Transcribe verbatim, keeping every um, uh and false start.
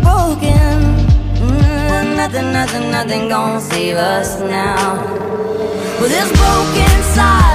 broken. Mm, nothing, nothing, nothing gonna save us now. With this broken side